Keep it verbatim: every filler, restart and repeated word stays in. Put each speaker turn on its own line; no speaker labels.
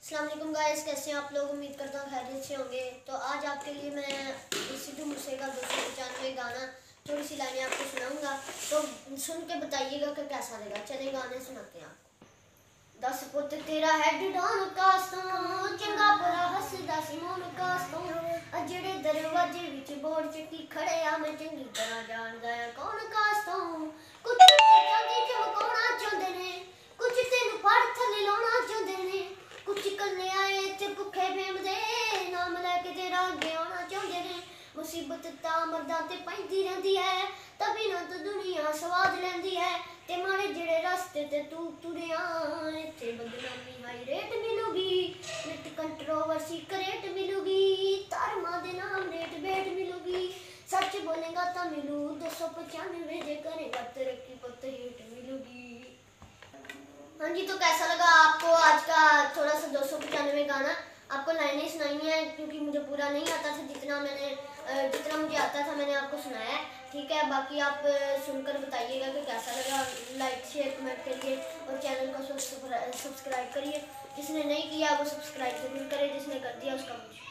अस्सलाम वालेकुम गाइस, कैसे हैं आप लोग। उम्मीद करता हूँ खैरियत से होंगे। तो आज आपके लिए मैं सिद्धू मूसे का दो सौ पचानवे गाना थोड़ी सी लाइनें आपको सुनाऊंगा, तो सुन के बताइएगा कि कैसा लगा। चले गाने सुनाते हैं आपको। दस पुत तेरा हैड डॉन कास्तों चंगा भला हसदा सी मोन कास्तों अजड़े दरवाजे विच बोर्ड चिट्टी खड़े आ मैं चंगी तरह जानदा है कौन कास्तों। कुछ चांदी चमकाउणा चाहुंदे ने, कुछ तेनू फड़ थल्ले लाउणा चाहुंदे ने, कुछ कन्ने आए इत्थे भुखे फेमदे नाम लैके तेरा अगे आउणा चाहुंदे ने। मुसीबत तां मर्दां ते पैंदी रहिंदी है, तभी ना तो दुनिया स्वाद लैंदी है। ते माड़े जेड़े रास्ते ते तू तुरिया इत्थे बदनामी हाई रेट मिलूगी, नेट कंट्रोवर्सी करेट मिलूगी, धर्मां दे नाम रेट बेट मिलूगी। सच बोलेगा तो मिलू दो सौ पचानवे, जे करेगा तरक्की पुत हेट मिलूगी। हाँ जी, तो कैसा लगा आपको आज का थोड़ा सा दो सौ पचानवे गाना। आपको लाइनें सुनाई हैं क्योंकि मुझे पूरा नहीं आता था, जितना मैंने जितना मुझे आता था मैंने आपको सुनाया है, ठीक है। बाकी आप सुनकर बताइएगा कि कैसा लगा। लाइक शेयर कमेंट करिए और चैनल को सब्सक्राइब करिए। जिसने नहीं किया वो सब्सक्राइब जरूर करे, जिसने कर दिया उसका